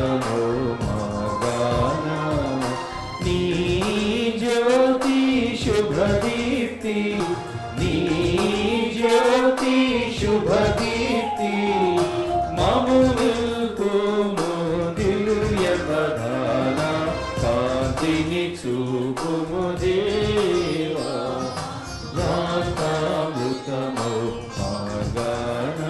పంచామృతమో మగాన నీ జ్యోతి శుభదీప్తి నీ జ్యోతి శుభదీప్తి మముల్కుము దివ్య ప్రధాన కాంతిని చూపుము దేవా పంచామృతమో మగాన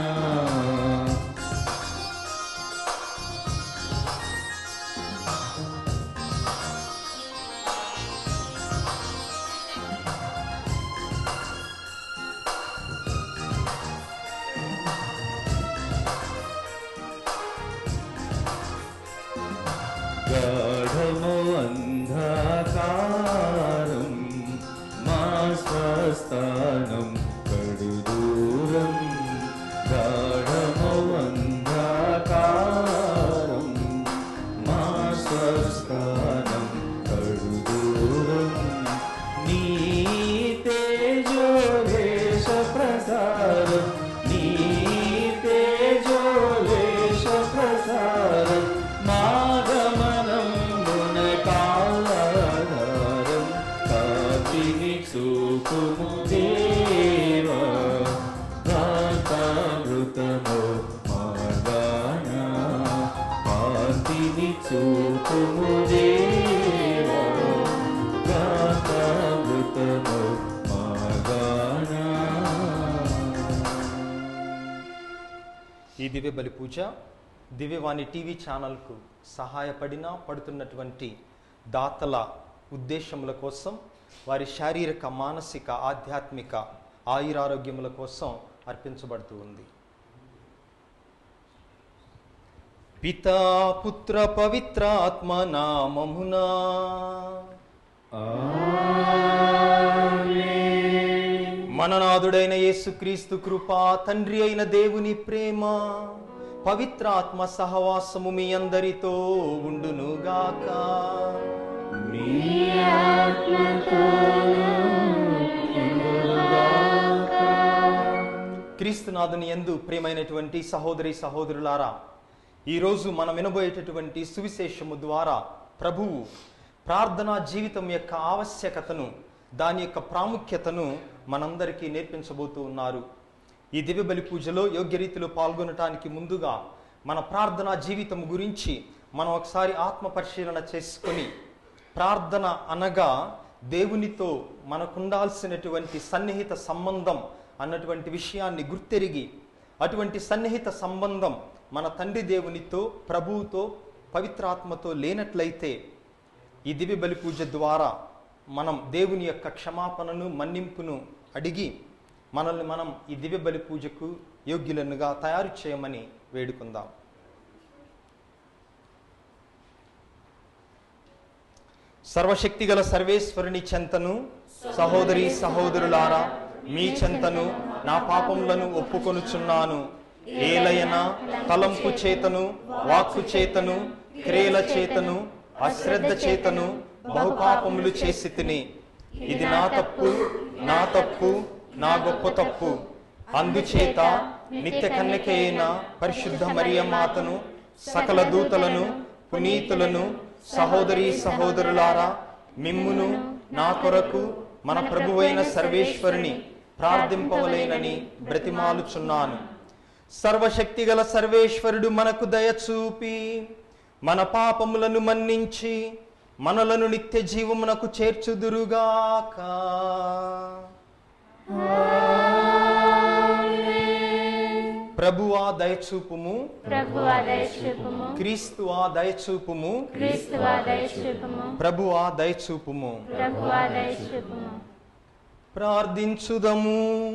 గాఢమో అంధకారం మా స్వస్థానం కడుదూరం గాఢమో అంధకారం మా స్వస్థానం కడుదూరం నీ తేజోలేశ ప్రసారం నీ తేజోలేశ ప్రసారం చూపుము దేవా పంచామృతమో మగాన కాంతిని చూపుము దేవా పంచామృతమో మగాన. ఈ దివ్య బలి పూజ దివ్యవాణి టీవీ ఛానల్కు పడుతున్నటువంటి దాతల ఉద్దేశముల కోసం, వారి శారీరక మానసిక ఆధ్యాత్మిక ఆయురారోగ్యముల కోసం అర్పించబడుతూ ఉంది. పితా పుత్ర పవిత్ర ఆత్మ నామమునా ఆమేన్. మననాథుడైన యేసుక్రీస్తు కృప, తండ్రి అయిన దేవుని ప్రేమ, పవిత్ర ఆత్మ సహవాసము మీ అందరితో ఉండునుగాక. క్రీస్తునాథుని యందు ప్రియమైనటువంటి సహోదరి సహోదరులారా, ఈరోజు మనం వినబోయేటటువంటి సువిశేషము ద్వారా ప్రభువు ప్రార్థనా జీవితం యొక్క ఆవశ్యకతను, దాని యొక్క ప్రాముఖ్యతను మనందరికీ నేర్పించబోతూ ఉన్నారు. ఈ దివ్య బలి పూజలో యోగ్య రీతిలో పాల్గొనటానికి ముందుగా మన ప్రార్థనా జీవితం గురించి మనం ఒకసారి ఆత్మ పరిశీలన చేసుకొని, ప్రార్థన అనగా దేవునితో మనకుండాల్సినటువంటి సన్నిహిత సంబంధం అన్నటువంటి విషయాన్ని గుర్తెరిగి, అటువంటి సన్నిహిత సంబంధం మన తండ్రి దేవునితో, ప్రభువుతో, పవిత్రాత్మతో లేనట్లయితే ఈ దివ్య బలి పూజ ద్వారా మనం దేవుని యొక్క క్షమాపణను, మన్నింపును అడిగి మనల్ని మనం ఈ దివ్య బలి పూజకు యోగ్యులనుగా తయారు చేయమని వేడుకుందాం. సర్వశక్తిగల సర్వేశ్వరుని చెంతను, సహోదరి సహోదరులారా, మీ చెంతను నా పాపములను ఒప్పుకొనుచున్నాను. ఏలయన తలంపు చేతను, వాక్కు చేతను, క్రియల చేతను, అశ్రద్ధ చేతను బహుపాపములు చేసి తిని. ఇది నా తప్పు, నా తప్పు, నా గొప్ప తప్పు. అందుచేత నిత్య కన్యక అయిన పరిశుద్ధ మరియ మాతను, సకల దూతలను, పునీతులను, సహోదరి సహోదరులారా, మిమ్మును నా కొరకు మన ప్రభువైన సర్వేశ్వరుని ప్రార్థింపవలేనని బ్రతిమాలుచున్నాను. సర్వశక్తిగల సర్వేశ్వరుడు మనకు దయచూపి మన పాపములను మన్నించి మనలను నిత్య జీవమునకు చేర్చుదురుగాక. ప్రభువా దయచూపుము, ప్రభువా దయచూపుము. క్రీస్తువా దయచూపుము, క్రీస్తువా దయచూపుము. ప్రభువా దయచూపుము, ప్రభువా దయచూపుము. ప్రార్థించుదము.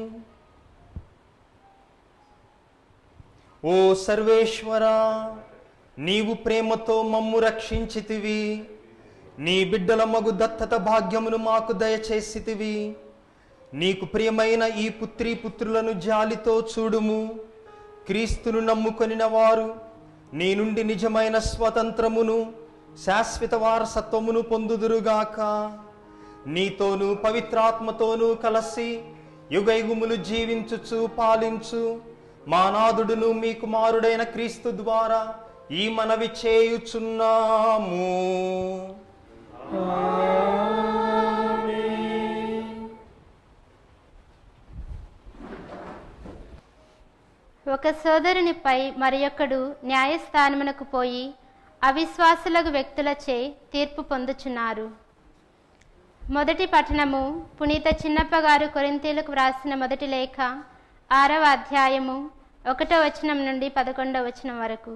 ఓ సర్వేశ్వరా, నీవు ప్రేమతో మమ్ము రక్షించితివి. నీ బిడ్డల మగు దత్తత భాగ్యమును మాకు దయచేసితివి. నీకు ప్రియమైన ఈ పుత్రీ పుత్రులను జాలితో చూడుము. క్రీస్తును నమ్ముకొనిన వారు నీ నుండి నిజమైన స్వతంత్రమును, శాశ్వత వారసత్వమును పొందుదురుగాక. నీతోనూ పవిత్రాత్మతోనూ కలసి యుగయుగములు జీవించుచు పాలించు మా నాథుడును మీ కుమారుడైన క్రీస్తు ద్వారా ఈ మనవి చేయుచున్నాము. ఒక సోదరునిపై మరియొక్కడు న్యాయస్థానమునకు పోయి అవిశ్వాసులకు వ్యక్తులచే తీర్పు పొందుచున్నారు. మొదటి పఠనము పునీత చిన్నప్ప గారు కొరింథీయులకు వ్రాసిన మొదటి లేఖ 6వ అధ్యాయము 1వ వచనం నుండి 11వ వచనం వరకు.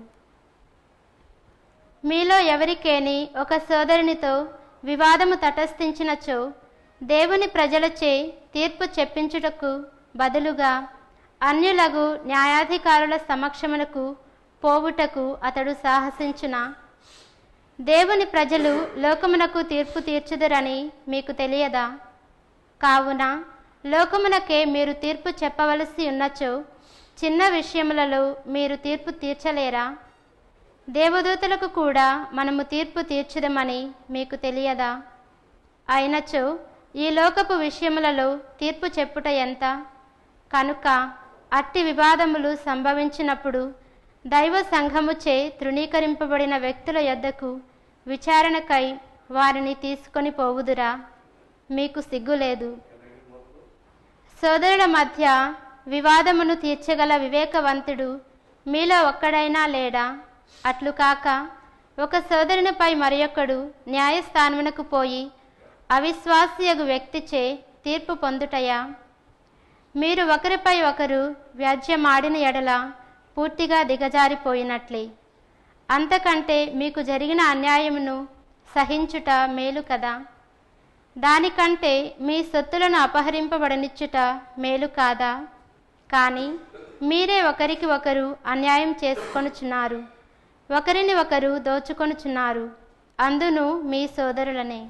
మీలో ఎవరికేని ఒక సోదరునితో వివాదము తటస్థించినచో దేవుని ప్రజలచే తీర్పు చెప్పించుటకు బదులుగా అన్యులగు న్యాయాధికారుల సమక్షమునకు పోవుటకు అతడు సాహసించునా? దేవుని ప్రజలు లోకమునకు తీర్పు తీర్చుదురని మీకు తెలియదా? కావున లోకమునకే మీరు తీర్పు చెప్పవలసి ఉన్నచో చిన్న విషయములలో మీరు తీర్పు తీర్చలేరా? దేవదూతలకు కూడా మనము తీర్పు తీర్చుదమని మీకు తెలియదా? అయినచో ఈ లోకపు విషయములలో తీర్పు చెప్పుట ఎంత? కనుక అట్టి వివాదములు సంభవించినప్పుడు దైవ సంఘముచే తృణీకరింపబడిన వ్యక్తుల యొద్దకు విచారణకై వారిని తీసుకొని పోవుదురా? మీకు సిగ్గులేదు. సోదరుల మధ్య వివాదమును తీర్చగల వివేకవంతుడు మీలో ఒక్కడైనా లేడా? అట్లు కాక ఒక సోదరునిపై మరియొక్కడు న్యాయస్థానమునకు పోయి అవిశ్వాసియగు వ్యక్తిచే తీర్పు పొందుటయా? మీరు ఒకరిపై ఒకరు వ్యాజ్యమాడిన ఎడల పూర్తిగా దిగజారిపోయినట్లే. అంతకంటే మీకు జరిగిన అన్యాయమును సహించుట మేలు కదా. దానికంటే మీ సొత్తులను అపహరింపబడనిచ్చుట మేలు కాదా? కానీ మీరే ఒకరికి ఒకరు అన్యాయం చేసుకొనుచున్నారు, ఒకరిని ఒకరు దోచుకొనుచున్నారు, అందును మీ సోదరులనే.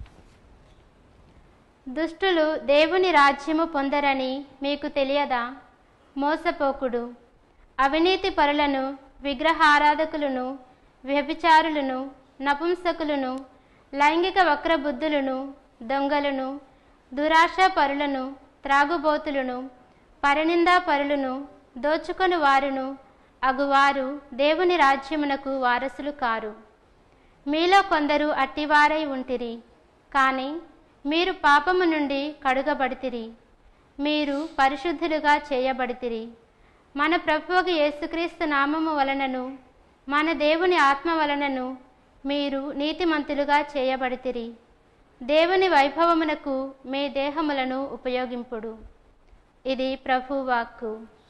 దుష్టులు దేవుని రాజ్యము పొందరని మీకు తెలియదా? మోసపోకుడు. అవినీతి పరులను, విగ్రహారాధకులను, వ్యభిచారులను, నపుంసకులను, లైంగిక వక్రబుద్ధులను, దొంగలను, దురాశా పరులను, త్రాగుబోతులను, పరనిందా పరులను, దోచుకొని వారును అగువారు దేవుని రాజ్యమునకు వారసులు కారు. మీలో కొందరు అట్టివారై ఉంటిరి, కానీ మీరు పాపము నుండి కడుగబడితిరి, మీరు పరిశుద్ధులుగా చేయబడితిరి. మన ప్రభువుకు యేసుక్రీస్తు నామము వలనను మన దేవుని ఆత్మ వలనను మీరు నీతిమంతులుగా చేయబడితిరి. దేవుని వైభవమునకు మీ దేహములను ఉపయోగింపుడు. ఇది ప్రభు వాక్కు.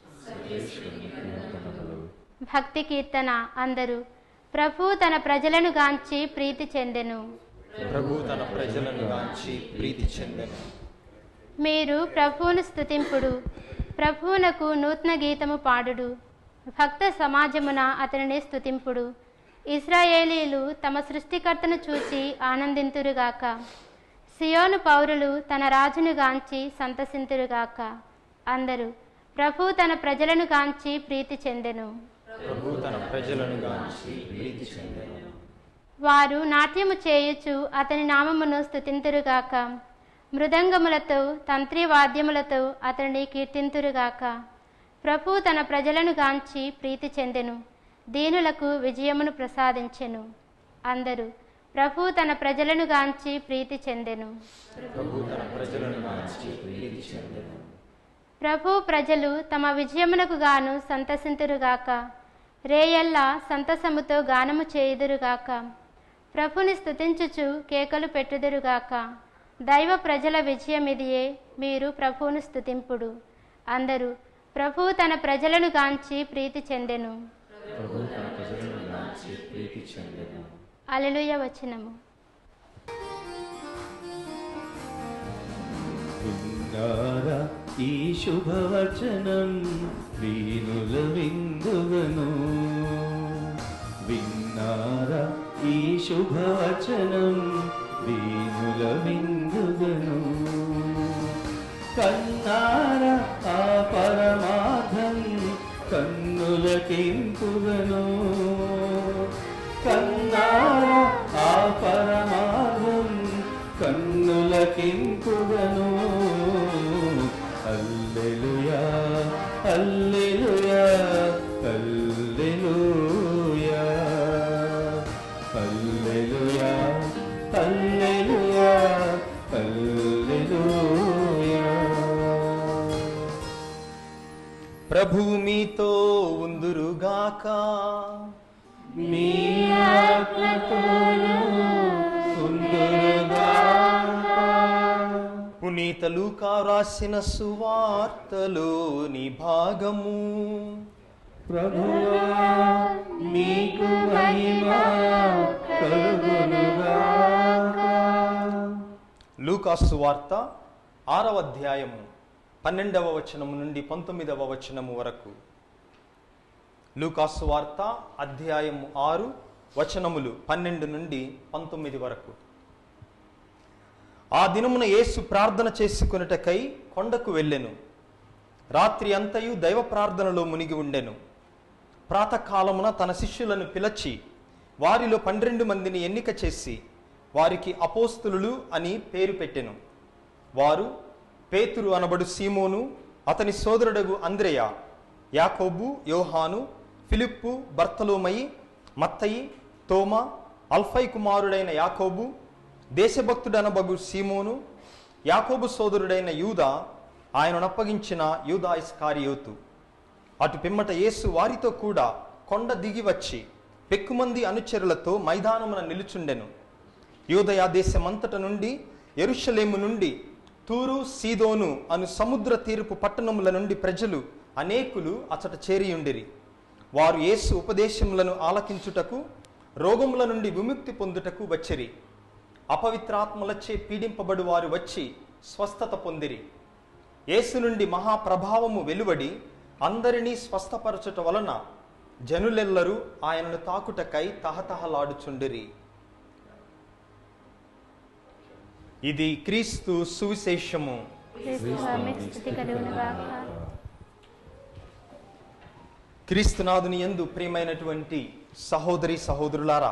భక్తి కీర్తన. అందరూ ప్రభు తన ప్రజలను గాంచి ప్రీతి చెందెను. ప్రభు తన ప్రజలను గాంచి ప్రీతి చెందెను. మీరు ప్రభువును స్తుతింపుడు, ప్రభువునకు నూతన గీతము పాడుడు. భక్త సమాజమున అతనిని స్తుతింపుడు. ఇశ్రాయేలీలు తమ సృష్టికర్తను చూచి ఆనందింతురుగాక. సియోను పౌరులు తన రాజును గాంచి సంతసింతురుగాక. అందరూ ప్రభు తన ప్రజలను గాంచి ప్రీతి చెందెను. ప్రభు తన ప్రజలను గాంచి ప్రీతి చెందెను. వారు నాట్యము చేయుచు అతని నామమును స్తుతింతురుగాక. మృదంగములతో, తంత్రివాద్యములతో అతనిని కీర్తింతురుగాక. ప్రభు తన ప్రజలను గాంచి ప్రీతి చెందెను, దీనులకు విజయమును ప్రసాదించెను. అందరూ ప్రభు తన ప్రజలను గాంచి ప్రీతి చెందెను. ప్రభు తన ప్రజలను గాంచి ప్రీతి చెందెను. ప్రభు ప్రజలు తమ విజయమునకు గాను సంతసింతురుగాక. రేయల్లా సంతసముతో గానము చేయుదురుగాక. ప్రభుని స్తుతించుచు కేకలు పెట్టుదురుగాక. దైవ ప్రజల విజయమిదియే, మీరు ప్రభువును స్తుతింపుడు. అందరూ ప్రభు తన ప్రజలను గాంచి ప్రీతి చెందెను. హల్లెలూయా వచనము. విన్నారా ఈ శుభవచనం, వీనుల విందుగను. విన్నారా ఈ శుభవచనం, వీనుల విందుగను. కన్నారా ఆ పరమార్థం, కన్నులకింపుగను. కన్నారా ఆ పరమార్థం, కన్నులకింపుగను. హల్లెలూయా హల్లెలూయా హల్లెలూయా. పునీత లూకా రాసిన సువార్తలోని భాగము. ప్రభువా మీకు మహిమ కలుగునుగాక. లూకా సువార్త 6వ అధ్యాయము 12వ వచనము నుండి 19వ వచనము వరకు. లూకా సువార్త అధ్యాయము 6 వచనములు 12 నుండి 19 వరకు. ఆ దినమున యేసు ప్రార్థన చేసుకొనుటకై కొండకు వెళ్ళెను. రాత్రి అంతయు దైవ ప్రార్థనలో మునిగి ఉండెను. ప్రాతకాలమున తన శిష్యులను పిలిచి వారిలో 12 మందిని ఎన్నిక చేసి వారికి అపోస్తలులు అని పేరు పెట్టెను. వారు పేతురు అనబడు సీమోను, అతని సోదరుడగు అంద్రెయ, యాకోబు, యోహాను, ఫిలిప్పు, బర్తలోమయి, మత్తయి, తోమా, అల్ఫై కుమారుడైన యాకోబు, దేశభక్తుడనబగు సీమోను, యాకోబు సోదరుడైన యూదా, ఆయనను అప్పగించిన యూదా ఇస్కారియోతు. అటు పిమ్మట యేసు వారితో కూడా కొండ దిగి వచ్చి పెక్కుమంది అనుచరులతో మైదానమున నిలుచుండెను. యూదయ దేశమంతట నుండి, యెరూషలేము నుండి, తూరు, సీదోను అను సముద్ర తీరపు పట్టణముల నుండి ప్రజలు అనేకులు అచట చేరియుండిరి. వారు యేసు ఉపదేశములను ఆలకించుటకు, రోగముల నుండి విముక్తి పొందుటకు వచ్చిరి. అపవిత్రాత్మలచే పీడింపబడు వారు వచ్చి స్వస్థత పొందిరి. యేసు నుండి మహాప్రభావము వెలువడి అందరినీ స్వస్థపరచుట వలన జనులెల్లరూ ఆయనను తాకుటకై తహతహలాడుచుండిరి. ఇది క్రీస్తు సువిశేషము. క్రీస్తునాథుని యందు ప్రియమైనటువంటి సహోదరి సహోదరులారా,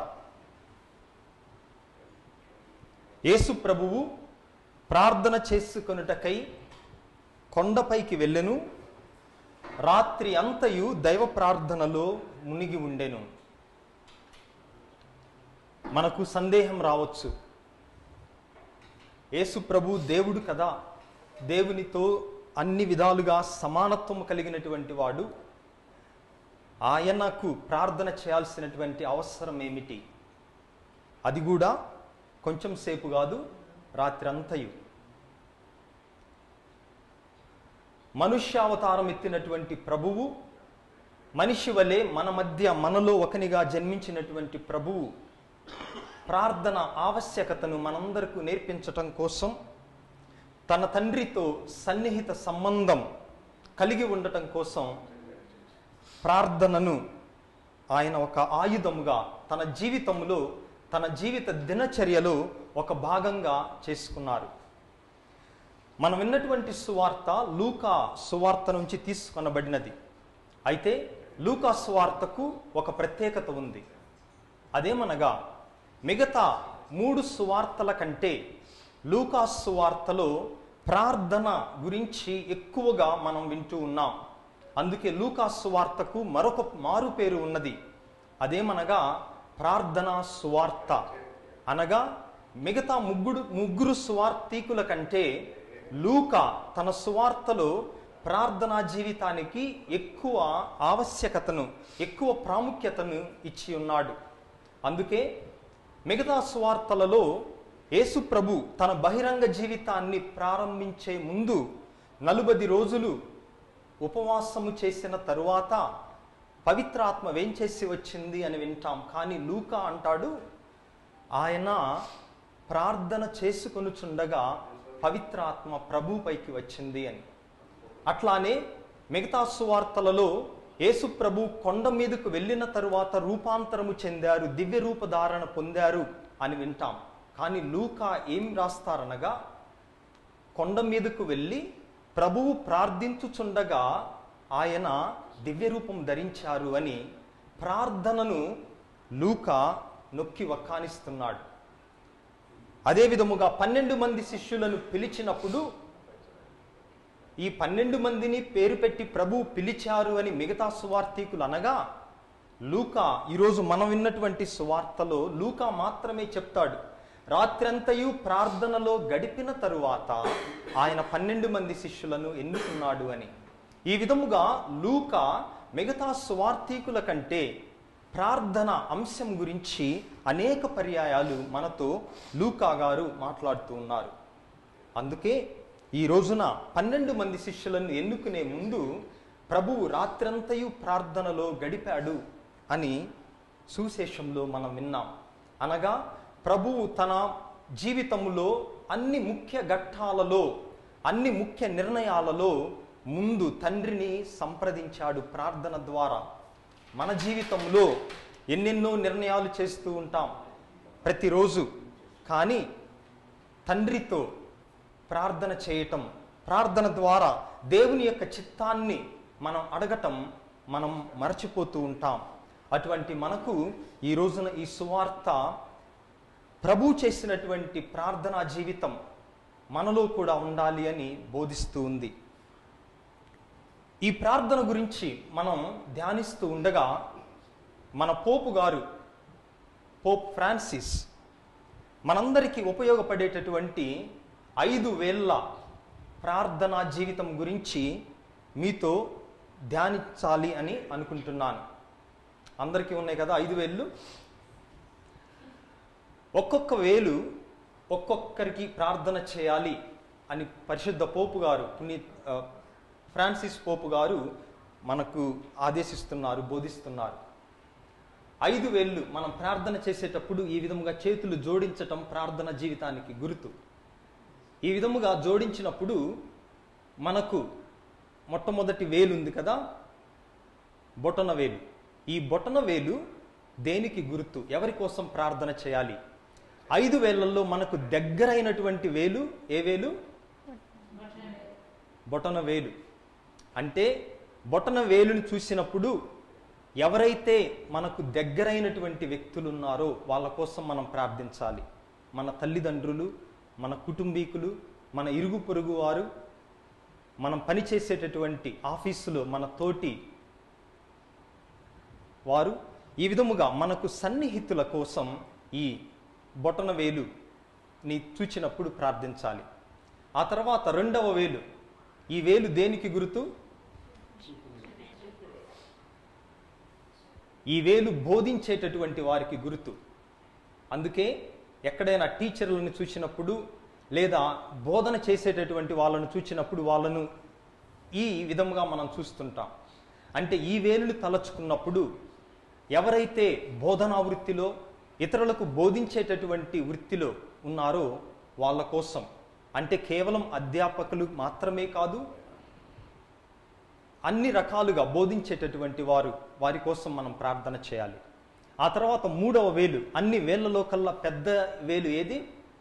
యేసు ప్రభువు ప్రార్థన చేసుకొనుటకై కొండపైకి వెళ్ళెను. రాత్రి అంతయు దైవ ప్రార్థనలో మునిగి ఉండెను. మనకు సందేహం రావచ్చు, యేసు ప్రభు దేవుడు కదా, దేవునితో అన్ని విధాలుగా సమానత్వము కలిగినటువంటి వాడు, ఆయనకు ప్రార్థన చేయాల్సినటువంటి అవసరం ఏమిటి? అది కూడా కొంచెం సేపు కాదు, రాత్రంతయు. మనుష్యావతారం ఎత్తినటువంటి ప్రభువు, మనిషి వలె మన మధ్య మనలో ఒకనిగా జన్మించినటువంటి ప్రభువు ప్రార్థన ఆవశ్యకతను మనందరికీ నేర్పించటం కోసం తన తండ్రితో సన్నిహిత సంబంధం కలిగి ఉండటం కోసం ప్రార్థనను ఆయన ఒక ఆయుధముగా తన జీవితంలో, తన జీవిత దినచర్యలో ఒక భాగంగా చేసుకున్నారు. మనం విన్నటువంటి సువార్త లూకా సువార్త నుంచి తీసుకొనబడినది. అయితే లూకా సువార్తకు ఒక ప్రత్యేకత ఉంది. అదేమనగా మిగతా 3 సువార్తల కంటే లూకా సువార్తలో ప్రార్థన గురించి ఎక్కువగా మనం వింటూ ఉన్నాం. అందుకే లూకా సువార్తకు మరొక మారు పేరు ఉన్నది. అదేమనగా ప్రార్థనా సువార్త. అనగా మిగతా ముగ్గురు సువార్తీకుల కంటే లూకా తన సువార్తలో ప్రార్థనా జీవితానికి ఎక్కువ ఆవశ్యకతను, ఎక్కువ ప్రాముఖ్యతను ఇచ్చి ఉన్నాడు. అందుకే మిగతా సువార్తలలో యేసు ప్రభు తన బహిరంగ జీవితాన్ని ప్రారంభించే ముందు 40 రోజులు ఉపవాసము చేసిన తరువాత పవిత్రాత్మ వేంచేసి వచ్చింది అని వింటాం. కానీ లూకా అంటాడు, ఆయన ప్రార్థన చేసుకొనుచుండగా పవిత్రాత్మ ప్రభుపైకి వచ్చింది అని. అట్లానే మిగతా సువార్తలలో యేసు ప్రభు కొండ మీదకు వెళ్ళిన తరువాత రూపాంతరము చెందారు, దివ్య రూపధారణ పొందారు అని వింటాం. కానీ లూకా ఏం రాస్తారనగా, కొండ మీదకు వెళ్ళి ప్రభువు ప్రార్థించుచుండగా ఆయన దివ్య రూపం ధరించారు అని ప్రార్థనను లూకా నొక్కి వక్కానిస్తున్నాడు. అదే విధముగా 12 మంది శిష్యులను పిలిచినప్పుడు ఈ 12 మందిని పేరు పెట్టి ప్రభువు పిలిచారు అని మిగతా సువార్తీకులు అనగా, లూకా ఈరోజు మనం విన్నటువంటి సువార్తలో లూకా మాత్రమే చెప్తాడు, రాత్రంతయు ప్రార్థనలో గడిపిన తరువాత ఆయన 12 మంది శిష్యులను ఎన్నుకున్నాడు అని. ఈ విధముగా లూకా మిగతా సువార్తీకుల కంటే ప్రార్థన అంశం గురించి అనేక పర్యాయాలు మనతో లూకా గారు మాట్లాడుతూ ఉన్నారు. అందుకే ఈ రోజున 12 మంది శిష్యులను ఎన్నుకునే ముందు ప్రభువు రాత్రంతయు ప్రార్థనలో గడిపాడు అని సువిశేషంలో మనం విన్నాం. అనగా ప్రభువు తన జీవితంలో అన్ని ముఖ్య ఘట్టాలలో, అన్ని ముఖ్య నిర్ణయాలలో ముందు తండ్రిని సంప్రదించాడు ప్రార్థన ద్వారా. మన జీవితంలో ఎన్నెన్నో నిర్ణయాలు చేస్తూ ఉంటాం ప్రతిరోజు. కానీ తండ్రితో ప్రార్థన చేయటం, ప్రార్థన ద్వారా దేవుని యొక్క చిత్తాన్ని మనం అడగటం మనం మరచిపోతూ ఉంటాం. అటువంటి మనకు ఈ రోజున ఈ సువార్త ప్రభు చేసినటువంటి ప్రార్థనా జీవితం మనలో కూడా ఉండాలి అని బోధిస్తూ ఉంది. ఈ ప్రార్థన గురించి మనం ధ్యానిస్తూ ఉండగా మన పోపు గారు, పోప్ ఫ్రాన్సిస్, మనందరికీ ఉపయోగపడేటటువంటి 5 వేళ్ల ప్రార్థనా జీవితం గురించి మీతో ధ్యానించాలి అని అనుకుంటున్నాను. అందరికీ ఉన్నాయి కదా 5 వేళ్ళు. ఒక్కొక్క వేలు ఒక్కొక్కరికి ప్రార్థన చేయాలి అని పరిశుద్ధ పోపు గారు, ఫ్రాన్సిస్ పోపు గారు మనకు ఆదేశిస్తున్నారు, బోధిస్తున్నారు. 5 వేళ్ళు మనం ప్రార్థన చేసేటప్పుడు ఈ విధముగా చేతులు జోడించటం ప్రార్థన జీవితానికి గుర్తు. ఈ విధముగా జోడించినప్పుడు మనకు మొట్టమొదటి వేలు ఉంది కదా, బొటన వేలు. ఈ బొటన వేలు దేనికి గుర్తు? ఎవరి కోసం ప్రార్థన చేయాలి? 5 వేళ్లలో మనకు దగ్గరైనటువంటి వేలు ఏ వేలు? బొటన వేలు. అంటే బొటన వేలుని చూసినప్పుడు ఎవరైతే మనకు దగ్గరైనటువంటి వ్యక్తులు ఉన్నారో వాళ్ళ కోసం మనం ప్రార్థించాలి. మన తల్లిదండ్రులు, మన కుటుంబీకులు, మన ఇరుగు పొరుగు వారు, మనం పనిచేసేటటువంటి ఆఫీసులో మన తోటి వారు, ఈ విధముగా మనకు సన్నిహితుల కోసం ఈ బొటన వేలుని చూచినప్పుడు ప్రార్థించాలి. ఆ తర్వాత 2వ వేలు. ఈ వేలు దేనికి గుర్తు? ఈ వేలు బోధించేటటువంటి వారికి గుర్తు. అందుకే ఎక్కడైనా టీచర్లను చూసినప్పుడు లేదా బోధన చేసేటటువంటి వాళ్ళను చూసినప్పుడు వాళ్ళను ఈ విధముగా మనం చూస్తుంటాం. అంటే ఈ వేలును తలచుకున్నప్పుడు ఎవరైతే బోధనా వృత్తిలో, ఇతరులకు బోధించేటటువంటి వృత్తిలో ఉన్నారో వాళ్ళ కోసం, అంటే కేవలం అధ్యాపకులు మాత్రమే కాదు, అన్ని రకాలుగా బోధించేటటువంటి వారి కోసం మనం ప్రార్థన చేయాలి. ఆ తర్వాత 3వ వేలు. అన్ని వేళ్లలో కల్లా పెద్ద వేలు ఏది?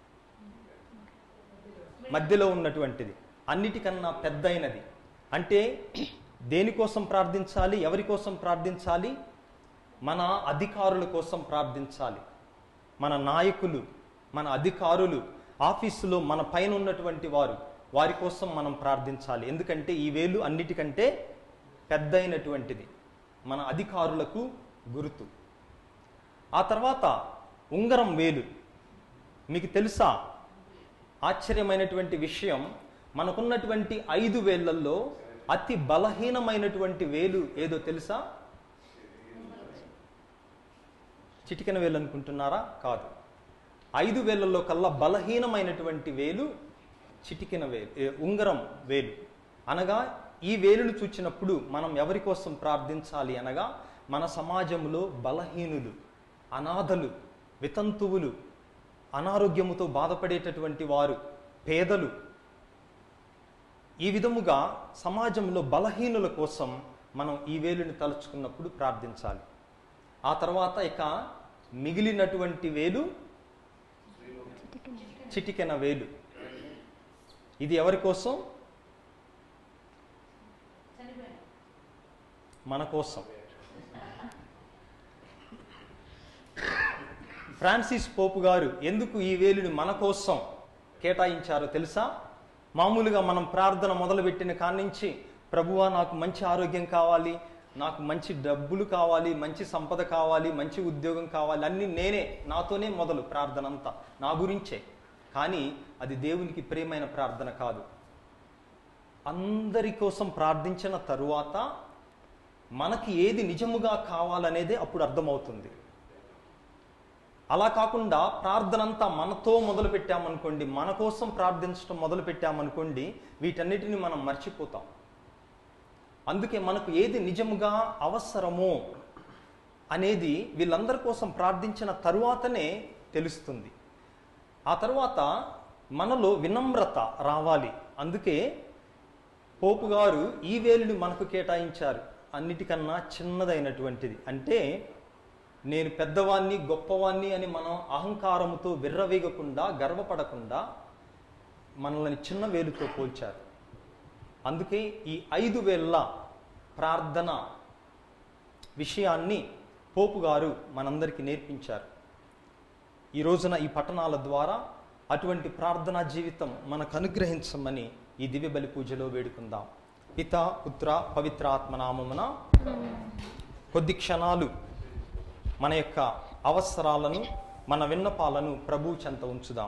మధ్యలో ఉన్నటువంటిది, అన్నిటికన్నా పెద్దయినది. అంటే దేనికోసం ప్రార్థించాలి? ఎవరి కోసం ప్రార్థించాలి? మన అధికారుల కోసం ప్రార్థించాలి. మన నాయకులు, మన అధికారులు, ఆఫీసులో మన పైన ఉన్నటువంటి వారి కోసం మనం ప్రార్థించాలి. ఎందుకంటే ఈ వేలు అన్నిటికంటే పెద్దయినటువంటిది, మన అధికారులకు గుర్తు. ఆ తర్వాత ఉంగరం వేలు. మీకు తెలుసా ఆశ్చర్యమైనటువంటి విషయం, మనకున్నటువంటి 5 వేళ్లలో అతి బలహీనమైనటువంటి వేలు ఏదో తెలుసా? చిటికెన వేలు అనుకుంటున్నారా? కాదు. 5 వేళ్లలో కల్లా బలహీనమైనటువంటి వేలు చిటికెన వేలు, ఉంగరం వేలు. అనగా ఈ వేలును చూచినప్పుడు మనం ఎవరి కోసం ప్రార్థించాలి అనగా, మన సమాజంలో బలహీనులు, అనాథలు, వితంతువులు, అనారోగ్యముతో బాధపడేటటువంటి వారు, పేదలు, ఈ విధముగా సమాజంలో బలహీనుల కోసం మనం ఈ వేలుని తలుచుకున్నప్పుడు ప్రార్థించాలి. ఆ తర్వాత ఇక మిగిలినటువంటి వేలు చిటికెన వేలు. ఇది ఎవరి కోసం? మన కోసం. ఫ్రాన్సిస్ పోపు గారు ఎందుకు ఈ వేలుని మన కోసం కేటాయించారో తెలుసా? మామూలుగా మనం ప్రార్థన మొదలుపెట్టిన కాడి నుంచి, ప్రభువా నాకు మంచి ఆరోగ్యం కావాలి, నాకు మంచి డబ్బులు కావాలి, మంచి సంపద కావాలి, మంచి ఉద్యోగం కావాలి, అన్నీ నాతోనే మొదలు ప్రార్థన అంతా నా గురించే. కానీ అది దేవునికి ప్రియమైన ప్రార్థన కాదు. అందరి కోసం ప్రార్థించిన తరువాత మనకి ఏది నిజముగా కావాలనేదే అప్పుడు అర్థమవుతుంది. అలా కాకుండా ప్రార్థన అంతా మనతో మొదలు పెట్టామనుకోండి, మన కోసం ప్రార్థించడం మొదలు పెట్టామనుకోండి, వీటన్నిటిని మనం మర్చిపోతాం. అందుకే మనకు ఏది నిజముగా అవసరమో అనేది వీళ్ళందరి కోసం ప్రార్థించిన తరువాతనే తెలుస్తుంది. ఆ తర్వాత మనలో వినమ్రత రావాలి. అందుకే పోపు గారు ఈ వేలుని మనకు కేటాయించారు, అన్నిటికన్నా చిన్నదైనటువంటిది. అంటే నేను పెద్దవాణ్ణి గొప్పవాణ్ణి అని మనం అహంకారంతో విర్రవీగకుండా, గర్వపడకుండా మనల్ని చిన్న వేలుతో పోల్చారు. అందుకే ఈ 5 వేళ్ల ప్రార్థన విషయాన్ని పోపు గారు మనందరికీ నేర్పించారు. ఈ రోజున ఈ పఠనాల ద్వారా అటువంటి ప్రార్థనా జీవితం మనకు అనుగ్రహించమని ఈ దివ్య బలి పూజలో వేడుకుందాం. పిత, పుత్ర, పవిత్ర ఆత్మ నామమున కొద్ది క్షణాలు మన యొక్క అవసరాలను, మన విన్నపాలను ప్రభు చెంత ఉంచుదాం.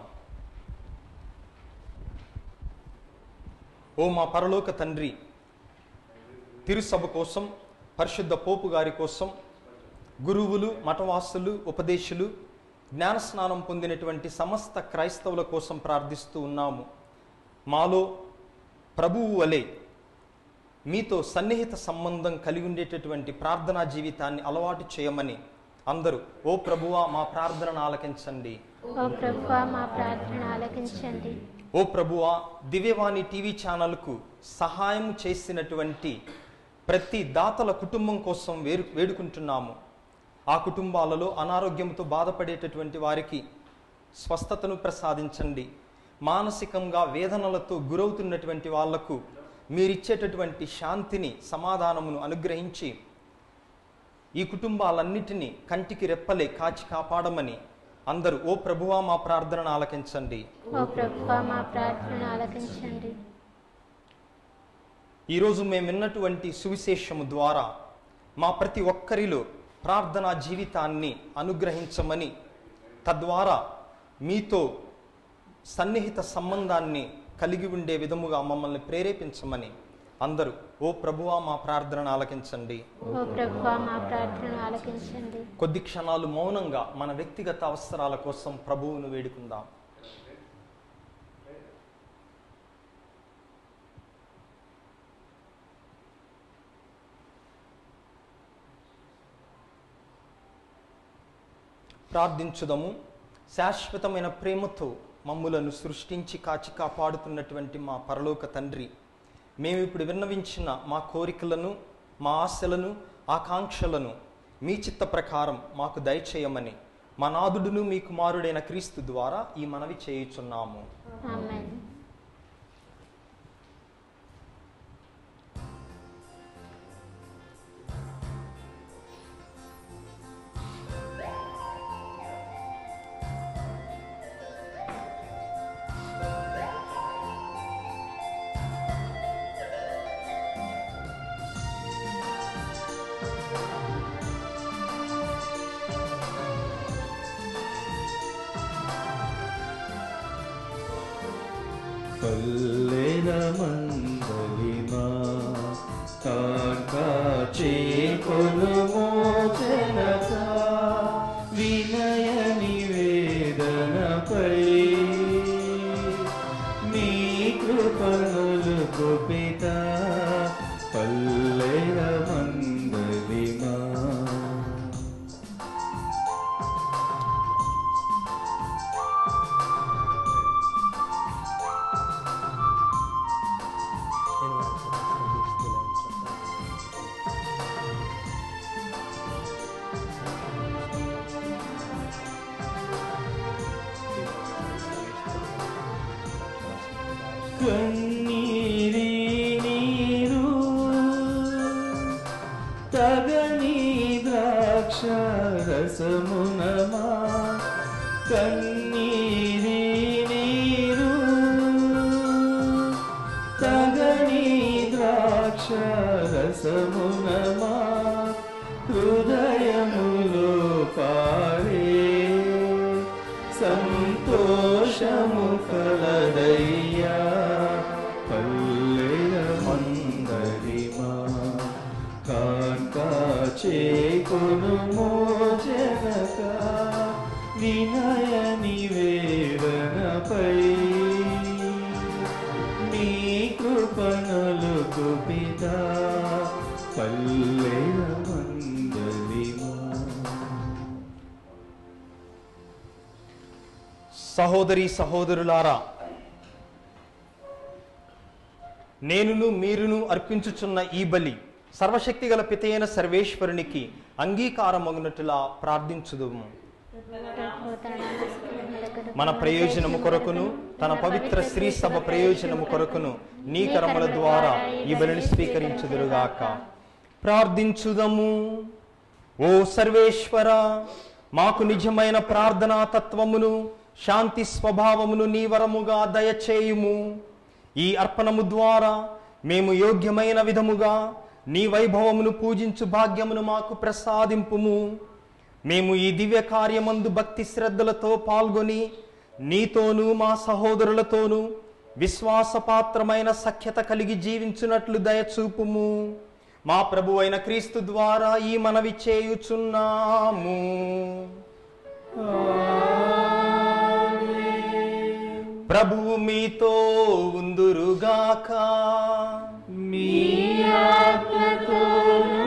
ఓ మా పరలోక తండ్రి, తిరుసభ కోసం, పరిశుద్ధ పోపు గారి కోసం, గురువులు, మఠవాసులు, ఉపదేశులు, జ్ఞానస్నానం పొందినటువంటి సమస్త క్రైస్తవుల కోసం ప్రార్థిస్తూ ఉన్నాము. మాలో ప్రభువు వలె మీతో సన్నిహిత సంబంధం కలిగి ఉండేటటువంటి ప్రార్థనా జీవితాన్ని అలవాటు చేయమని అందరూ ఓ ప్రభువా మా ప్రార్థనను ఆలకించండి, ఓ ప్రభువా మా ప్రార్థన ఆలకించండి. ఓ ప్రభువా దివ్యవాణి టీవీ ఛానల్కు సహాయం చేసినటువంటి ప్రతి దాతల కుటుంబం కోసం వేడుకుంటున్నాము. ఆ కుటుంబాలలో అనారోగ్యంతో బాధపడేటటువంటి వారికి స్వస్థతను ప్రసాదించండి. మానసికంగా వేదనలతో గురవుతున్నటువంటి వాళ్లకు మీరిచ్చేటటువంటి శాంతిని, సమాధానమును అనుగ్రహించి ఈ కుటుంబాలన్నిటినీ కంటికి రెప్పలే కాచి కాపాడమని అందరూ ఓ ప్రభువా మా ప్రార్థనను ఆలకించండి, ఓ ప్రభువా మా ప్రార్థన ఆలకించండి. ఈరోజు మేము విన్నటువంటి సువిశేషము ద్వారా మా ప్రతి ఒక్కరిలో ప్రార్థనా జీవితాన్ని అనుగ్రహించమని, తద్వారా మీతో సన్నిహిత సంబంధాన్ని కలిగి ఉండే విధముగా మమ్మల్ని ప్రేరేపించమని అందరూ ఓ ప్రభువా మా ప్రార్థనను ఆలకించండి, ఓ ప్రభువా మా ప్రార్థన ఆలకించండి. కొద్ది క్షణాలు మౌనంగా మన వ్యక్తిగత అవసరాల కోసం ప్రభువును వేడుకుందాం. ప్రార్థించుదము. శాశ్వతమైన ప్రేమతో మమ్ములను సృష్టించి కాచి కాపాడుతున్నటువంటి మా పరలోక తండ్రి, మేము ఇప్పుడు విన్నవించిన మా కోరికలను, మా ఆశలను, ఆకాంక్షలను మీ చిత్త ప్రకారం మాకు దయచేయమని మా నాథుడును మీ కుమారుడైన క్రీస్తు ద్వారా ఈ మనవి చేయుచున్నాము. ఆమేన్. పల్లెల మందలిమా కాకాచే కొనుమోచనక వినయ నివేదనపై మీ కృపణులు కుపిత పల్లెల మందలిమా. కన్నీరి నీరు తగని ద్రాక్ష రసమునమా, కన్నీరి నీరు తగని ద్రాక్ష రసమునమా, హృదయములో పాడే సంతోషము కలదయ్యా పల్లెల మందలిమా. కాంకా తలపును మోచనక వినయ నివేదనపై నీ కృపణులకు పితా పల్లెల మందలిమా. సహోదరి సహోదరులారా, నేనును మీరును అర్పించుచున్న ఈ బలి సర్వశక్తిగల పితైన సర్వేశ్వరునికి అంగీకారమగునట్లుగా ప్రార్థించుదుము. మన ప్రయోజనము కొరకును తన పవిత్ర శ్రీ సభ ప్రయోజనము కొరకును నీ కరముల ద్వారా ఈ బలిని స్వీకరించుదురుగాక. ప్రార్థించుదము. ఓ సర్వేశ్వర, మాకు నిజమైన ప్రార్థనా తత్వమును శాంతి స్వభావమును నీ వరముగా దయచేయుము. ఈ అర్పణము ద్వారా మేము యోగ్యమైన విధముగా నీ వైభవమును పూజించు భాగ్యమును మాకు ప్రసాదింపుము. మేము ఈ దివ్య కార్యమందు భక్తి శ్రద్ధలతో పాల్గొని నీతోనూ మా సహోదరులతోనూ విశ్వాసపాత్రమైన సఖ్యత కలిగి జీవించున్నట్లు దయచూపుము. మా ప్రభు అయిన క్రీస్తు ద్వారా ఈ మనవి చేయుచున్నాము. ప్రభువు మీతో ఉందురుగాక. మీ ఆత్మతోనూ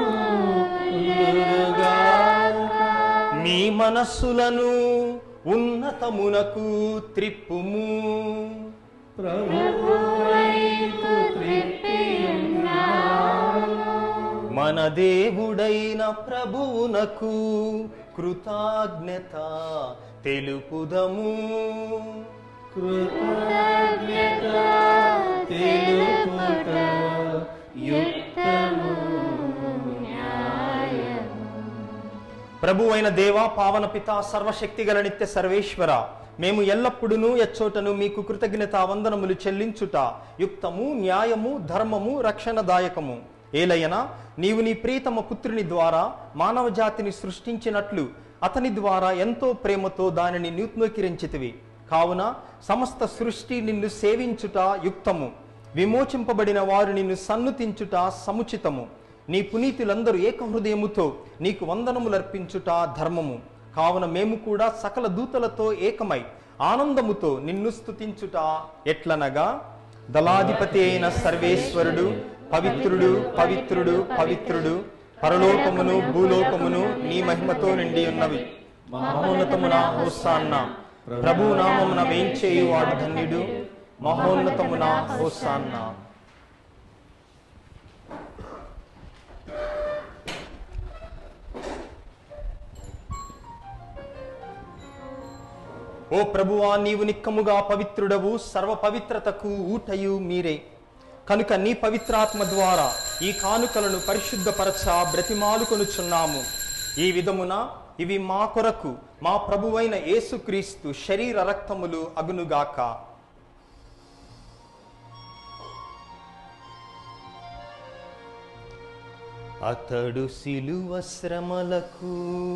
ఉందురుగాక. మీ మనస్సులను ఉన్నతమునకు త్రిప్పుము. ప్రభువు వైపు త్రిప్పియున్నాము. మన దేవుడైన ప్రభువునకు కృతజ్ఞత తెలుపుదము. కృతజ్ఞత తెలుపుట యుక్తము న్యాయము. ప్రభు అయిన దేవా, పావన పిత, సర్వశక్తిగల నిత్య సర్వేశ్వర, మేము ఎల్లప్పుడూ ఎచ్చోటను మీకు కృతజ్ఞత వందనములు చెల్లించుట యుక్తము, న్యాయము, ధర్మము, రక్షణదాయకము. ఏలయనా, నీవు నీ ప్రియతమ పుత్రుని ద్వారా మానవ జాతిని సృష్టించినట్లు అతని ద్వారా ఎంతో ప్రేమతో దానిని నూతనీకరించితివి. కావున సమస్త సృష్టి నిన్ను సేవించుట యుక్తము, విమోచింపబడిన వారు నిన్ను సన్నుతించుట సముచితము. నీ పునీతులందరూ ఏకహృదయముతో నీకు వందనములర్పించుట ధర్మము. కావున మేము కూడా సకల దూతలతో ఏకమై ఆనందముతో నిన్ను స్తుతించుట ఎట్లనగా, దళాధిపతి అయిన సర్వేశ్వరుడు పవిత్రుడు పవిత్రుడు పవిత్రుడు, పరలోకమును భూలోకమును నీ మహిమతో నిండి ఉన్నవి. మహోన్నతమున హోసాన్నా. ప్రభు నామమున వేంచేయువాడు ధన్యుడు. మహోన్నతమున హోసాన్నా. ఓ ప్రభువా, నీవు నిక్కముగా పవిత్రుడవు, సర్వ పవిత్రతకు ఊటయు మీరే. కనుక నీ పవిత్రాత్మ ద్వారా ఈ కానుకలను పరిశుద్ధపరచ బ్రతిమాలుకొనుచున్నాము. ఈ విధమున ఇవి మా కొరకు మా ప్రభువైన యేసుక్రీస్తు శరీర రక్తములు అగునుగాక. అతడు సిలువ శ్రమలకు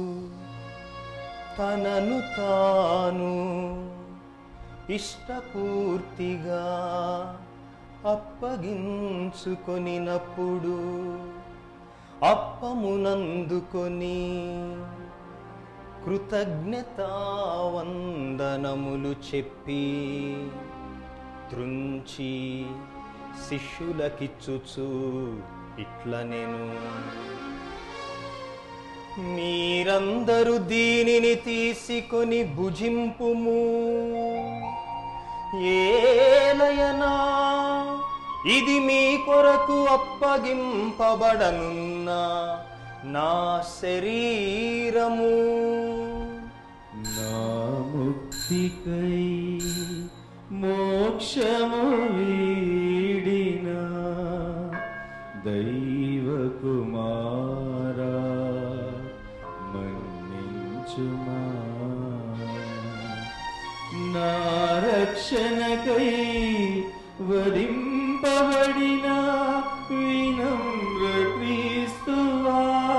తనను తాను ఇష్టపూర్తిగా అప్పగించుకొనినప్పుడు అప్పమునందుకొని కృతజ్ఞతావందనములు చెప్పి త్రుంచి శిష్యులకిచ్చుచు ఇట్లనెను, మీరందరూ దీనిని తీసుకొని భుజింపుము. ఏలయనా, ఇది మీ కొరకు అప్పగింపబడనున్న నా శరీరము. నా ముక్తికై మోక్షము వీడిన దైవ కుమారా, మన్నించుమా. నా రక్షణకై వధింపబడిన వినమ్ర క్రీస్తువా,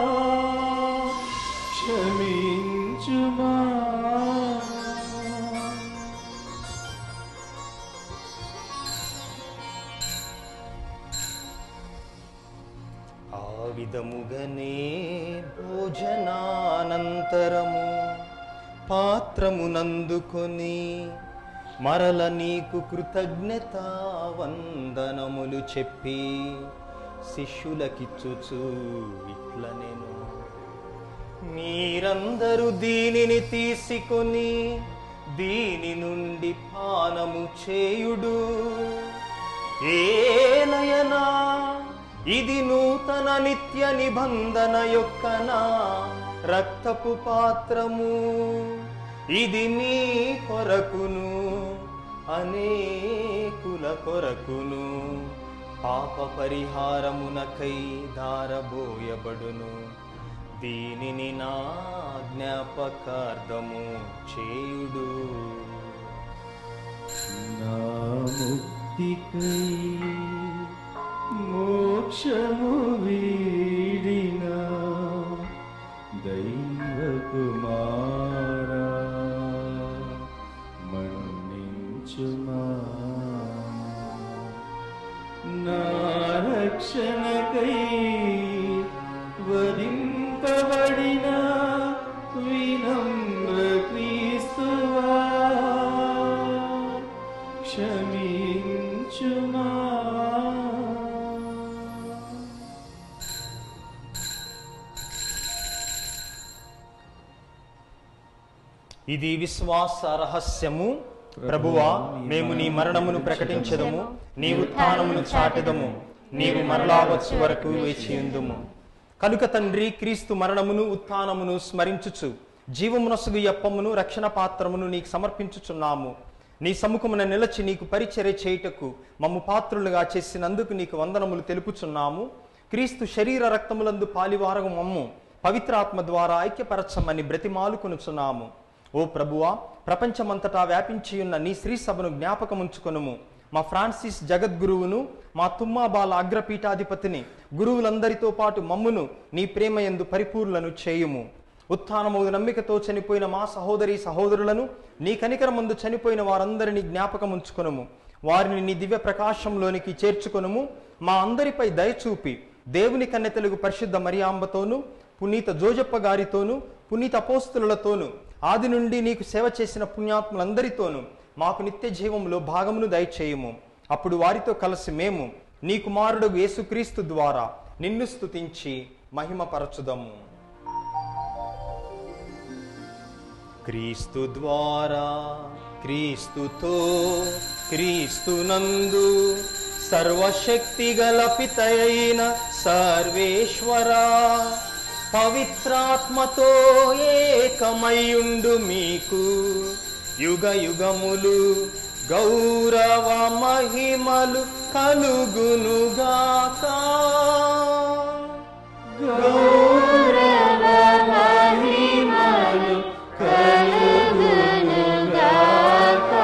క్షమించుమా. ఆ విధముగనే భోజనానంతరము పాత్రమునందుకొని మరల నీకు కృతజ్ఞత వందనములు చెప్పి శిష్యులకిచ్చుచు ఇట్ల నేను, మీరందరూ దీనిని తీసుకొని దీని నుండి పానము చేయుడు. ఏలయనా ఇది నూతన నిత్య నిబంధన యొక్క నా రక్తపు పాత్రము. ఇది నీ కొరకును అనేకుల కొరకును పాప పరిహారమునకై ధారబోయబడును. దీనిని నా జ్ఞాపకార్థము చేయుడు. నా ముక్తికై మోక్షము వీడిన దైవ కుమారా మన్నించుమా. నా రక్షణకై వధింపబడిన వినమ్ర క్రీస్తువా క్షమించుమా. ఇది విశ్వాస రహస్యము. ప్రభువా, మేము నీ మరణమును ప్రకటించెదము, నీ ఉత్థానమును చాటెదము, నీవు మరలా వచ్చు వరకు వేచియుందుము. కనుక తండ్రి, క్రీస్తు మరణమును ఉత్థానమును స్మరించుచు జీవమునొసగు యప్పమును రక్షణ పాత్రమును నీకు సమర్పించుచున్నాము. నీ సముఖమున నిలచి నీకు పరిచర్య చేయుటకు మమ్ము పాత్రులుగా చేసినందుకు నీకు వందనములు తెలుపుచున్నాము. క్రీస్తు శరీర రక్తములందు పాలివారగు మమ్ము పవిత్రాత్మ ద్వారా ఐక్యపరచమని బ్రతిమాలుకొనుచున్నాము. ఓ ప్రభువా, ప్రపంచమంతటా వ్యాపించియున్న నీ శ్రీ సభను జ్ఞాపకముంచుకొనుము. మా ఫ్రాన్సిస్ జగద్గురువును, మా తుమ్మాబాల అగ్రపీఠాధిపతిని, గురువులందరితో పాటు మమ్మును నీ ప్రేమయందు పరిపూర్ణను చేయుము. ఉత్థానమగు నమ్మికతో చనిపోయిన మా సహోదరి సహోదరులను, నీ కనికరమందు చనిపోయిన వారందరినీ జ్ఞాపకముంచుకొనుము. వారిని నీ దివ్య ప్రకాశంలోనికి చేర్చుకొనుము. మా అందరిపై దయచూపి దేవుని కన్నె తెలుగు పరిశుద్ధ మరియాంబతోను, పునీత జోజప్ప గారితోను, పునీత అపోస్తులతోను, ఆది నుండి నీకు సేవ చేసిన పుణ్యాత్ములందరితోనూ మాకు నిత్య జీవంలో భాగమును దయచేయము. అప్పుడు వారితో కలిసి మేము నీ కుమారుడు యేసుక్రీస్తు ద్వారా నిన్ను స్తుతించి మహిమపరచుదము. క్రీస్తు ద్వారా, క్రీస్తుతో, క్రీస్తునందు సర్వశక్తి గల పితయైన సర్వేశ్వరా, పవిత్రాత్మతో ఏకమయుండు మీకు యుగ యుగములు గౌరవ మహిమలు కలుగునుగాక. గౌరవ మహిమలు కలుగునుగాక.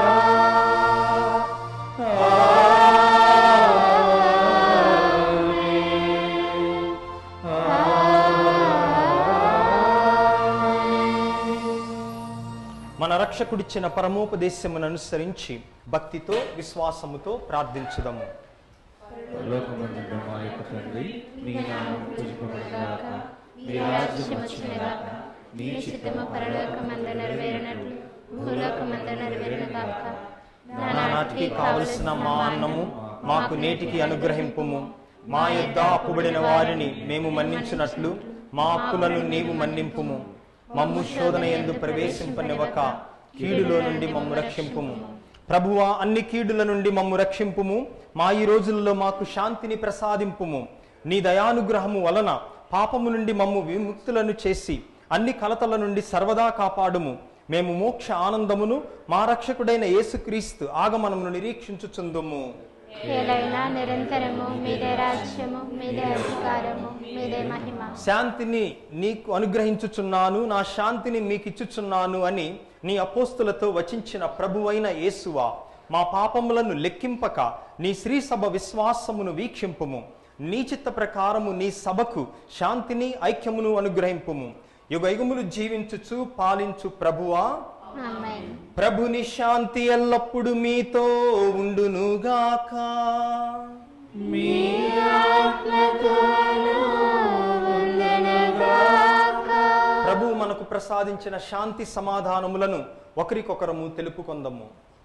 మన రక్షకుడిచ్చిన పరమోపదేశమును అనుసరించి భక్తితో విశ్వాసముతో ప్రార్థించుదాము. పరలోకమందున్న మా యొక్క తండ్రి, నీ నామము పూజింపబడుగాక, నీ రాజ్యము వచ్చునుగాక, నీ చిత్తము పరలోకమందు నెరవేరినట్లు భూలోకమందు నెరవేరునుగాక. నానాటికి కావలసిన మా అన్నము మాకు నేటికి అనుగ్రహింపుము. మా యొద్ద అప్పుబడిన వారిని మేము మన్నించున్నట్లు మా అప్పులను నీవు మన్నింపుము. మమ్ము శోధన యందు ప్రవేశింపనివ్వక కీడులో నుండి మమ్ము రక్షింపుము. ప్రభువా, అన్ని కీడుల నుండి మమ్ము రక్షింపుము. మా ఈ రోజులలో మాకు శాంతిని ప్రసాదింపుము. నీ దయానుగ్రహము వలన పాపము నుండి మమ్ము విముక్తులను చేసి అన్ని కలతల నుండి సర్వదా కాపాడుము. మేము మోక్ష ఆనందమును మా రక్షకుడైన యేసుక్రీస్తు ఆగమనమును నిరీక్షించుచుందుము. ఏలైనా నిరంతరము మీదే రాజ్యము, మీదే అధికారము, మీదే మహిమ. శాంతిని నీకు అనుగ్రహించుచున్నాను, నా శాంతిని మీకు ఇచ్చుచున్నాను అని నీ అపోస్తులతో వచించిన ప్రభువైన యేసువా, మా పాపములను లెక్కింపక నీ శ్రీ సభ విశ్వాసమును వీక్షింపుము. నీ చిత్త ప్రకారము నీ సభకు శాంతిని ఐక్యమును అనుగ్రహింపుము. యుగయుగములు జీవించుచు పాలించు ప్రభువా, ఆమేన్. ప్రభుని శాంతి ఎల్లప్పుడు మీతో ఉండునుగాక. మీ ఆత్మతోనూ ఉండునుగాక. ప్రసాదించిన శాంతి సమాధానములను ఒకరికొకరము తెలుపుకొందము.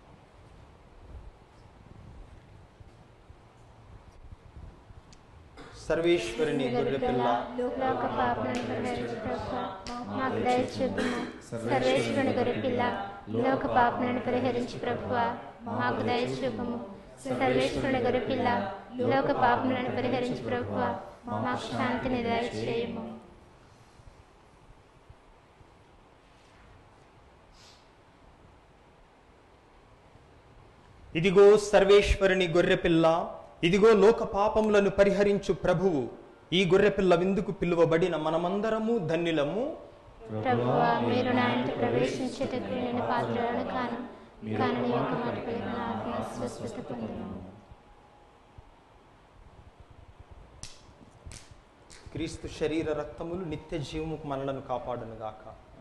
సర్వేశ్వరుని గొర్రెపిల్ల, లోక పాపలను పరిహరించు ప్రభువా, మాకు దయ చూపుము. సర్వేశ్వరుని గొర్రెపిల్ల, లోక పాపలను పరిహరించు ప్రభువా, మాకు దయ చూపుము. సర్వేశ్వరుని గొర్రెపిల్ల, లోక పాపలను పరిహరించు ప్రభువా, మాకు శాంతిని దయచేయుము. ఇదిగో సర్వేశ్వరుని గొర్రెపిల్ల, ఇదిగో లోక పాపములను పరిహరించు ప్రభువు. ఈ గొర్రెపిల్ల విందుకు పిలువబడిన మనమందరము ధన్యులము. ప్రభువా, మీరు నా ఇంట ప్రవేశించేటకు నేను పాత్రలను కాను, కానీ నీ యొక్క మాట పలికిన నా ఆత్మ స్వస్థత పొందును. క్రీస్తు శరీర రక్తములు నిత్య జీవముకు మనలను కాపాడునుగాక.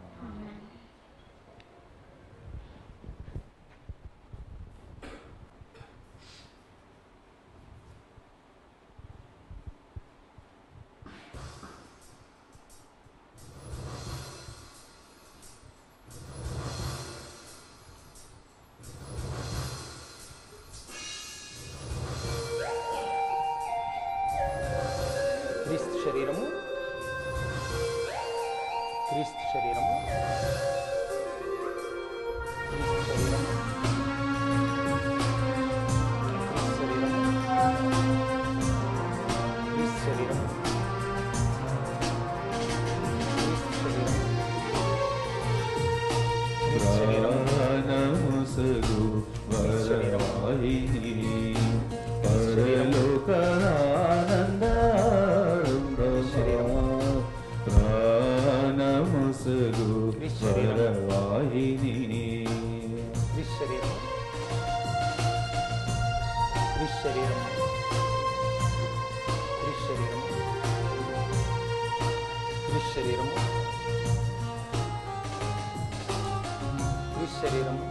క్రీస్తు శరీరము, క్రీస్తు శరీరము, క్రీస్తు శరీరము, క్రీస్తు శరీరము, క్రీస్తు శరీరము, ప్రాణముసగు వరవాహిని పరలోకానంద ప్రాణముసగు వరవాహిని క్రీస్తు శరీరము, క్రీస్తు శరీరము, క్రీస్తు శరీరము, క్రీస్తు శరీరము, క్రీస్తు శరీరము,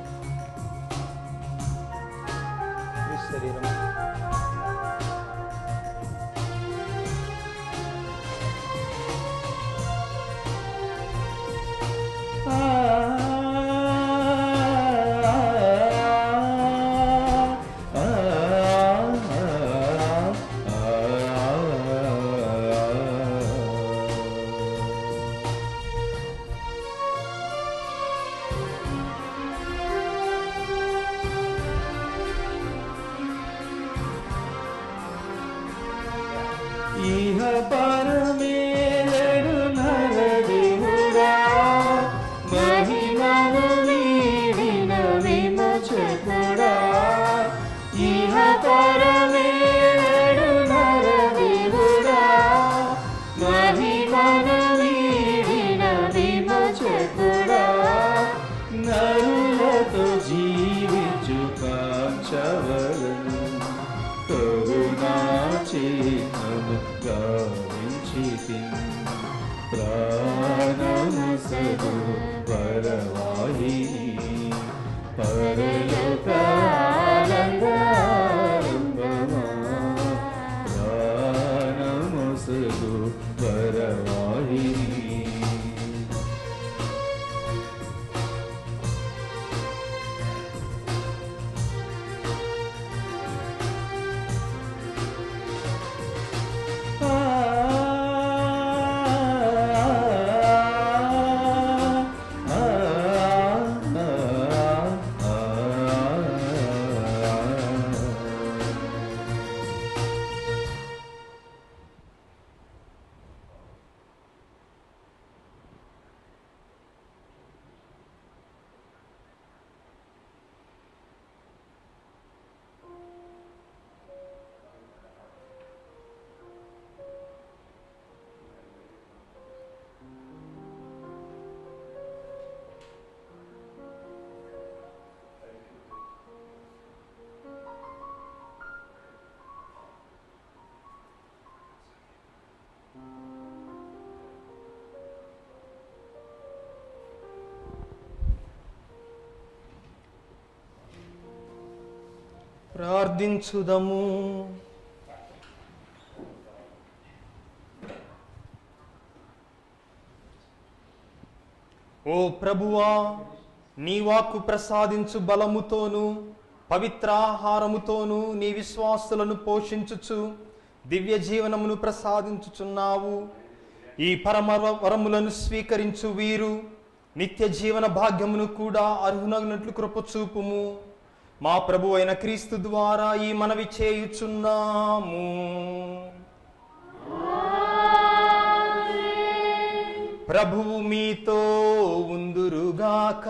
క్రీస్తు శరీరము, ఇహ పరమేలడు నరదేవుడా, మహిమను వీడిన విమోచకుడా. ఇహ పరమేలడు నరదేవుడా, మహిమను వీడిన విమోచకుడా. నరులతో జీవించు కాంచవలను కరుణాచేతను గావించితి. ప్రాణముసగు వరవాహిని పరలోకానందమా. ప్రాణముసగు వరవాహిని ప్రార్థించుదము. ఓ ప్రభువా, నీ వాక్కు ప్రసాదించు బలముతోను పవిత్రాహారముతోను నీ విశ్వాసులను పోషించుచు దివ్య జీవనమును ప్రసాదించుచున్నావు. ఈ పరమ వరములను స్వీకరించు వీరు నిత్య జీవన భాగ్యమును కూడా అర్హునగినట్లు కృప చూపుము. మా ప్రభు అయిన క్రీస్తు ద్వారా ఈ మనవి చేయుచున్నాము. ప్రభువు మీతో ఉందురుగాక.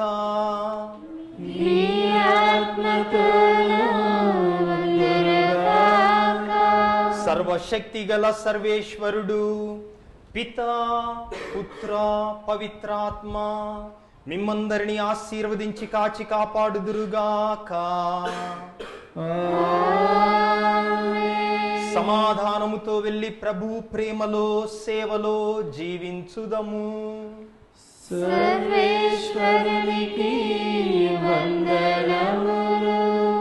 సర్వశక్తి గల సర్వేశ్వరుడు పితా, పుత్ర, పవిత్రాత్మ మిమ్మందరినీ ఆశీర్వదించి కాచి కాపాడుదురుగాక. సమాధానముతో వెళ్ళి ప్రభు ప్రేమలో సేవలో జీవించుదము. సర్వేశ్వరునికి వందనములు.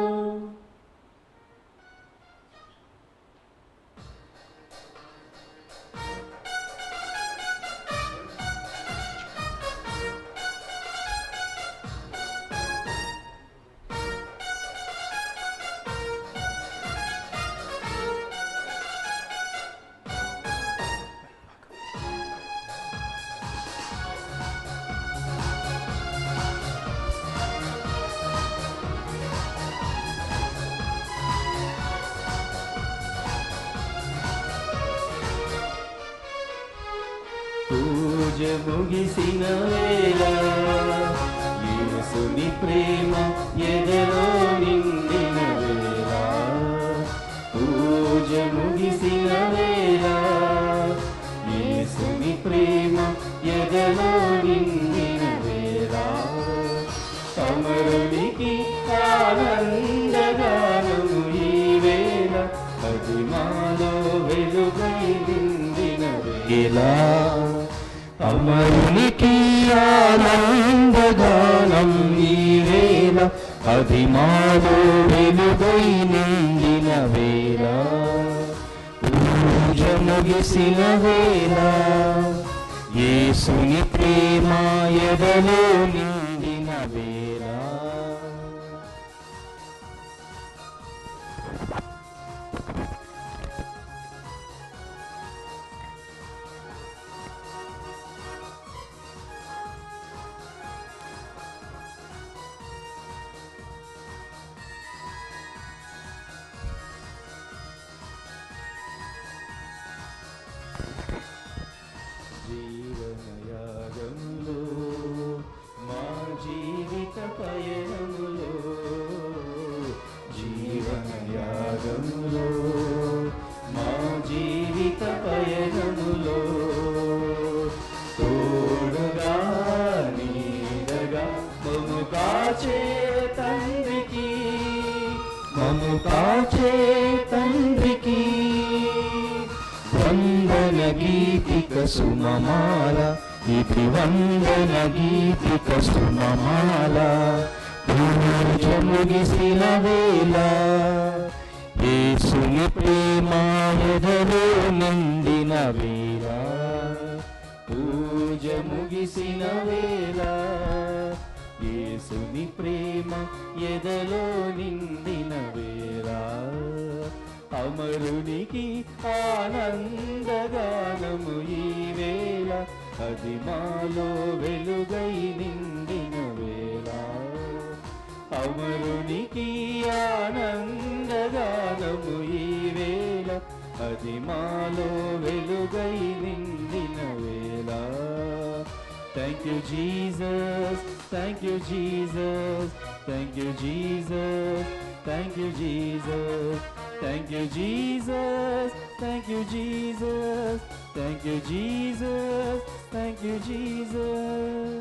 పూజ ముగిసిన వేళ యేసుని ప్రేమ ఎదలో నిండిన వేళ. పూజ ముగిసిన వేళ యేసుని ప్రేమ ఎదలో నిండిన వేళ. అమరునికి ఆనందగానము ఈ వేళ, అది మాలో వెలుగై నిండిన వేళ. అమరునికి ఆనందగానం ఈ వేళ, అది మాలో వెలుగై నిండిన వేళ. పూజ ముగిసిన వేళ యేసుని ప్రేమ ఎదలో నిండిన వేళ. జీవనయాగములో మా జీవిత పయనములో, జీవనయాగములో మా జీవిత పయనములో, తోడుగా నీడగా మము కాచే తండ్రికి, మము కాచే తండ్రికి వందన గీతిక సుమమాల, ఇది వందన గీతిక సుమమాల. పూజ ముగిసిన వేళ యేసుని ప్రేమ ఎదలో నిండిన వేళ. పూజ ముగిసిన వేళ యేసుని ప్రేమ ఎదలో నిండిన వేళ. అమరునికి ఆనందగానము ఈ వేళ, అది మాలో వెలుగై నిండిన వేళ. అమరునికి ఆనందగానము ఈ వేళ, అది మాలో వెలుగై నిండిన వేళ. Thank you Jesus, thank you Jesus, thank you Jesus, thank you Jesus, thank you Jesus, thank you Jesus, thank you Jesus, thank you Jesus.